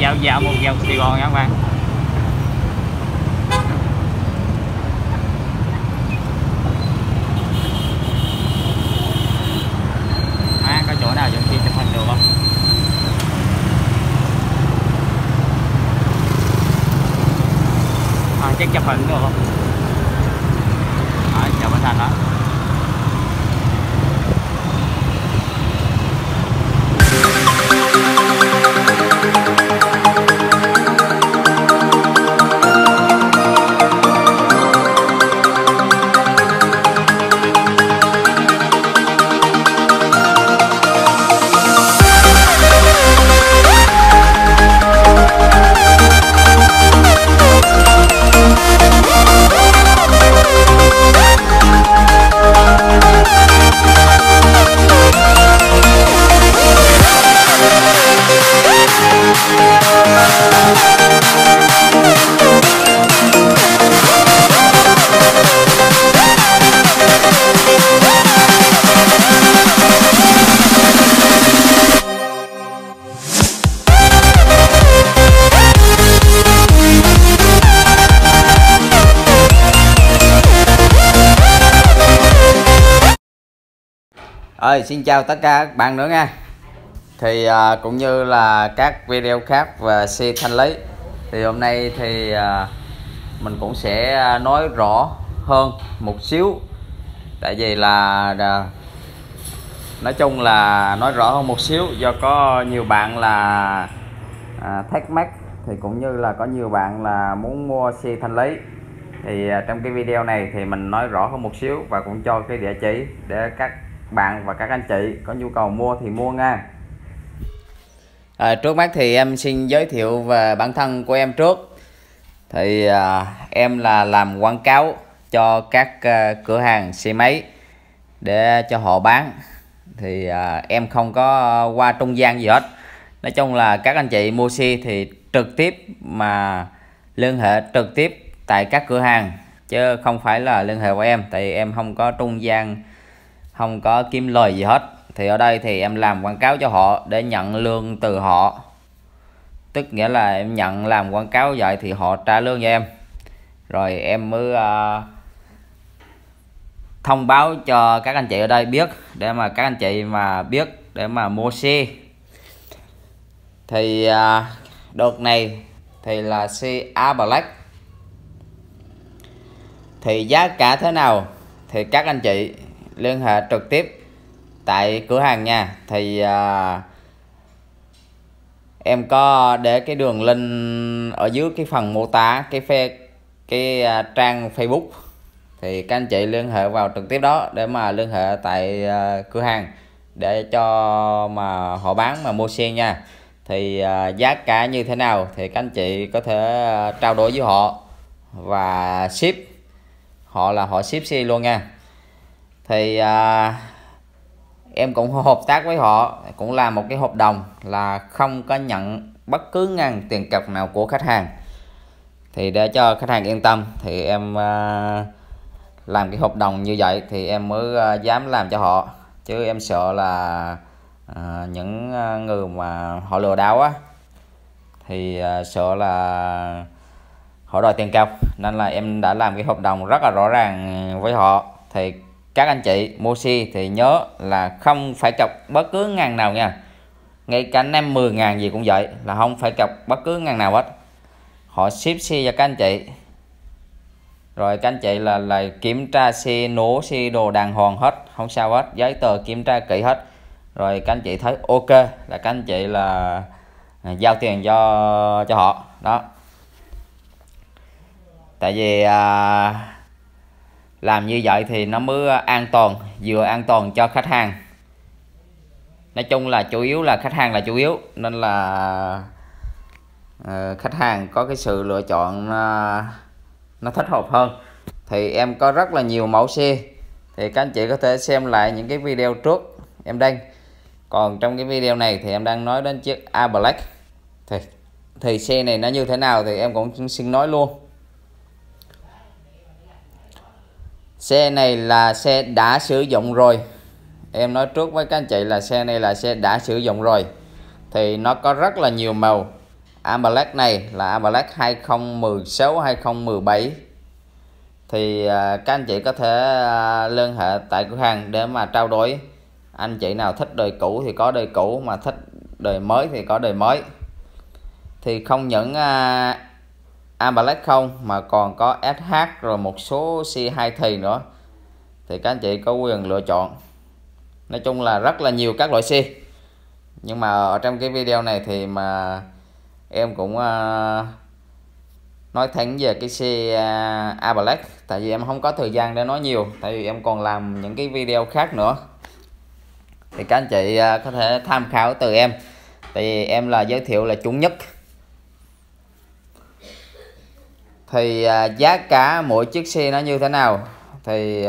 dạo dạo một vòng Sài Gòn nha các bạn. Có chỗ nào dựng kia chụp hình được không? Chắc chụp hình được không? Chào Bến Thành đó. Xin chào tất cả các bạn nữa nha. Thì cũng như là các video khác về xe thanh lý, thì hôm nay thì mình cũng sẽ nói rõ hơn một xíu. Tại vì là nói chung là nói rõ hơn một xíu, do có nhiều bạn là thắc mắc, thì cũng như là có nhiều bạn là muốn mua xe thanh lý. Thì trong cái video này thì mình nói rõ hơn một xíu và cũng cho cái địa chỉ để các bạn và các anh chị có nhu cầu mua thì mua nha. Trước mắt thì em xin giới thiệu về bản thân của em trước. Thì em là làm quảng cáo cho các cửa hàng xe máy để cho họ bán. Thì em không có qua trung gian gì hết. Nói chung là các anh chị mua xe thì trực tiếp mà liên hệ trực tiếp tại các cửa hàng, chứ không phải là liên hệ với em. Tại em không có trung gian, không có kiếm lời gì hết. Thì ở đây thì em làm quảng cáo cho họ để nhận lương từ họ. Tức nghĩa là em nhận làm quảng cáo vậy thì họ trả lương cho em, rồi em mới thông báo cho các anh chị ở đây biết, để mà các anh chị mà biết để mà mua xe. Thì đợt này thì là xe A Black. Thì giá cả thế nào thì các anh chị liên hệ trực tiếp tại cửa hàng nha. Thì em có để cái đường link ở dưới cái phần mô tả cái trang Facebook, thì các anh chị liên hệ vào trực tiếp đó để mà liên hệ tại cửa hàng để cho mà họ bán mà mua xe nha. Thì giá cả như thế nào thì các anh chị có thể trao đổi với họ và ship, họ là họ ship xe luôn nha. Thì em cũng hợp tác với họ, cũng làm một cái hợp đồng là không có nhận bất cứ ngàn tiền cọc nào của khách hàng. Thì để cho khách hàng yên tâm thì em làm cái hợp đồng như vậy thì em mới dám làm cho họ. Chứ em sợ là những người mà họ lừa đảo á, thì sợ là họ đòi tiền cọc, nên là em đã làm cái hợp đồng rất là rõ ràng với họ. Thì các anh chị mua xe thì nhớ là không phải cọc bất cứ ngàn nào nha. Ngay cả 50 ngàn gì cũng vậy, là không phải cọc bất cứ ngàn nào hết. Họ ship xe cho các anh chị, rồi các anh chị là kiểm tra xe, nổ xe đồ đàng hoàng hết, không sao hết, giấy tờ kiểm tra kỹ hết. Rồi các anh chị thấy ok là các anh chị là giao tiền cho họ đó. Tại vì làm như vậy thì nó mới an toàn, vừa an toàn cho khách hàng. Nói chung là chủ yếu là khách hàng là chủ yếu, nên là khách hàng có cái sự lựa chọn nó thích hợp hơn. Thì em có rất là nhiều mẫu xe, thì các anh chị có thể xem lại những cái video trước em đăng. Còn trong cái video này thì em đang nói đến chiếc A Black. Thì xe này nó như thế nào thì em cũng xin nói luôn. Xe này là xe đã sử dụng rồi. Em nói trước với các anh chị là xe này là xe đã sử dụng rồi. Thì nó có rất là nhiều màu. Ambalax này là Ambalax 2016 2017 thì các anh chị có thể liên hệ tại cửa hàng để mà trao đổi. Anh chị nào thích đời cũ thì có đời cũ, mà thích đời mới thì có đời mới. Thì không những Ambalax không mà còn có SH rồi một số C2 thì nữa, thì các anh chị có quyền lựa chọn. Nói chung là rất là nhiều các loại xe. Nhưng mà ở trong cái video này thì mà em cũng nói thẳng về cái xe Ambalax, tại vì em không có thời gian để nói nhiều, tại vì em còn làm những cái video khác nữa. Thì các anh chị có thể tham khảo từ em, tại vì em là giới thiệu là chuẩn nhất. Thì giá cả mỗi chiếc xe nó như thế nào thì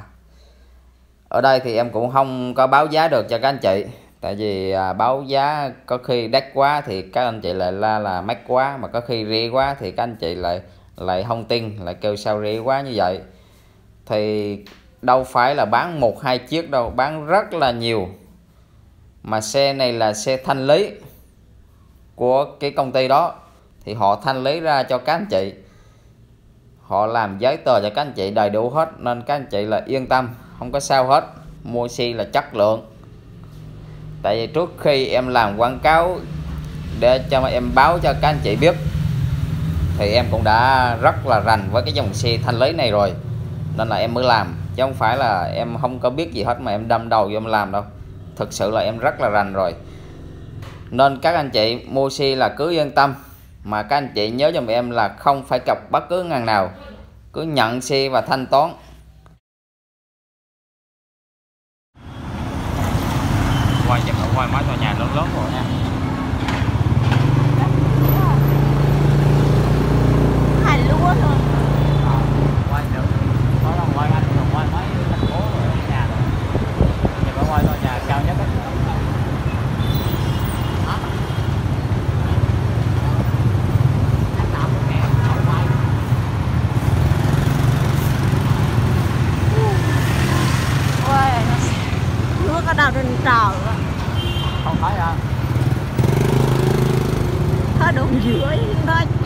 ở đây thì em cũng không có báo giá được cho các anh chị, tại vì báo giá có khi đắt quá thì các anh chị lại là mắc quá, mà có khi rẻ quá thì các anh chị lại không tin, lại kêu sao rẻ quá như vậy. Thì đâu phải là bán 1-2 chiếc đâu, bán rất là nhiều. Mà xe này là xe thanh lý của cái công ty đó, thì họ thanh lý ra cho các anh chị, họ làm giấy tờ cho các anh chị đầy đủ hết, nên các anh chị là yên tâm, không có sao hết. Mua xe là chất lượng. Tại vì trước khi em làm quảng cáo để cho em báo cho các anh chị biết thì em cũng đã rất là rành với cái dòng xe thanh lý này rồi, nên là em mới làm, chứ không phải là em không có biết gì hết mà em đâm đầu vô em làm đâu. Thực sự là em rất là rành rồi, nên các anh chị mua xe là cứ yên tâm. Mà các anh chị nhớ giùm em là không phải cọc bất cứ ngàn nào, cứ nhận xe và thanh toán. Quay cho quay máy tòa nhà lớn lớn rồi nha. Hành lúa luôn. Quay được. Có là quay anh rồi, quay mấy thành phố rồi nhà rồi. Thì phải quay tòa nhà cao nhất á. Nước ở đâu trên trời á. Không thấy à? Ở đường dưới đó.